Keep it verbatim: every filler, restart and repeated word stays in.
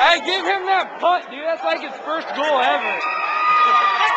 Hey, give him that punt, dude. That's like his first goal ever.